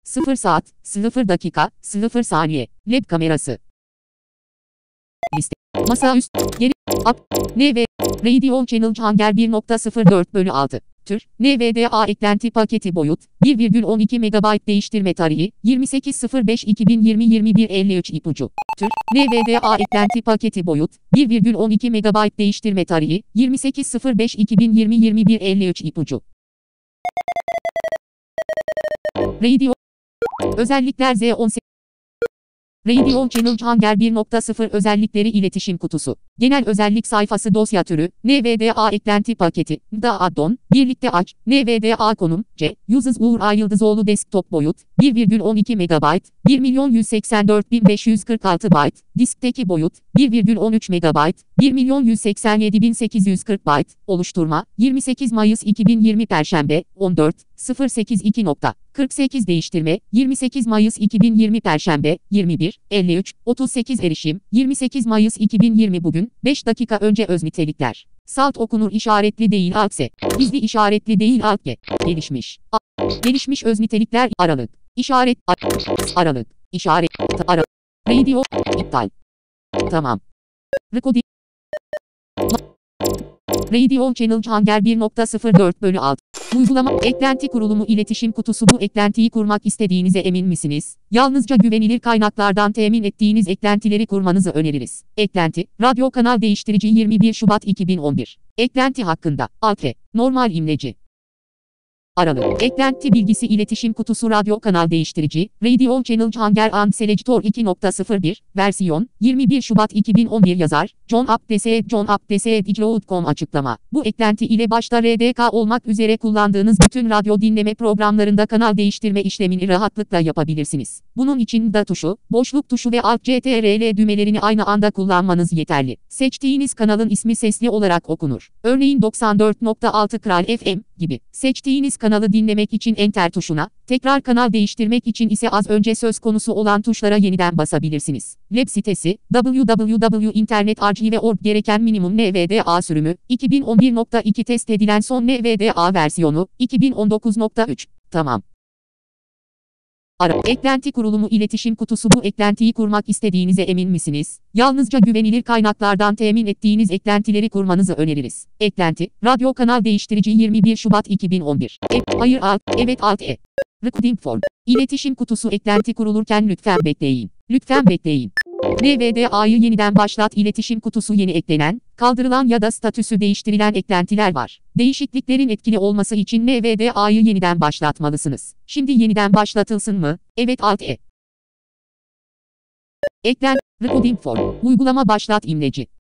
0 saat, 0 dakika, 0 saniye. Lab kamerası. Liste. Masaüst. Geri. Up. NV. Radio Channel Hangar 1.04/6. Tür. NVDA eklenti paketi boyut. 1,12 MB değiştirme tarihi. 28.05.2020-21.53 ipucu. Tür. NVDA eklenti paketi boyut. 1,12 MB değiştirme tarihi. 28.05.2020-21.53 ipucu. Radio. Özellikler Z18. Radio Channel Hangar 1.0 özellikleri iletişim kutusu. Genel özellik sayfası dosya türü, NVDA eklenti paketi, da addon, birlikte aç, NVDA konum, C, Yıldız Uğur A. Yıldızoğlu desktop boyut, 1,12 MB, 1.184.546 byte, diskteki boyut, 1,13 MB, 1.187.840 byte, oluşturma, 28 Mayıs 2020 Perşembe, 14.082.48 değiştirme, 28 Mayıs 2020 Perşembe, 21.53.38 erişim, 28 Mayıs 2020 bugün, 5 dakika önce öz nitelikler. Salt okunur işaretli değil altse. Gizli işaretli değil altge. Gelişmiş. Gelişmiş öz nitelikler aralık. İşaret aralık. İşaret aralık. Radio iptal. Tamam. Recording. Radio Channel Hangar 1.04/6. Uygulama eklenti kurulumu iletişim kutusu. Bu eklentiyi kurmak istediğinize emin misiniz? Yalnızca güvenilir kaynaklardan temin ettiğiniz eklentileri kurmanızı öneririz. Eklenti, radyo kanal değiştirici 21 Şubat 2011. Eklenti hakkında, Alt-R, normal imleci. Aralık. Eklenti bilgisi iletişim kutusu radyo kanal değiştirici, Radio Channel Hangar and Selector 2.01, versiyon, 21 Şubat 2011 yazar, John Update.com açıklama. Bu eklenti ile başta RDK olmak üzere kullandığınız bütün radyo dinleme programlarında kanal değiştirme işlemini rahatlıkla yapabilirsiniz. Bunun için da tuşu, boşluk tuşu ve Alt-CTRL düğmelerini aynı anda kullanmanız yeterli. Seçtiğiniz kanalın ismi sesli olarak okunur. Örneğin 94.6 Kral FM gibi. Seçtiğiniz kanalı dinlemek için Enter tuşuna, tekrar kanal değiştirmek için ise az önce söz konusu olan tuşlara yeniden basabilirsiniz. Web sitesi, www.internetarchive.org. Gereken minimum NVDA sürümü, 2011.2 test edilen son NVDA versiyonu, 2019.3. Tamam. Eklenti kurulumu iletişim kutusu. Bu eklentiyi kurmak istediğinize emin misiniz? Yalnızca güvenilir kaynaklardan temin ettiğiniz eklentileri kurmanızı öneririz. Eklenti, radyo kanal değiştirici 21 Şubat 2011. Hayır alt, evet alt-E. Recording form. İletişim kutusu eklenti kurulurken lütfen bekleyin. Lütfen bekleyin. NVDA'yı yeniden başlat. İletişim kutusu yeni eklenen, kaldırılan ya da statüsü değiştirilen eklentiler var. Değişikliklerin etkili olması için NVDA'yı yeniden başlatmalısınız. Şimdi yeniden başlatılsın mı? Evet alt-E. Eklen, recording form. Uygulama başlat imleci.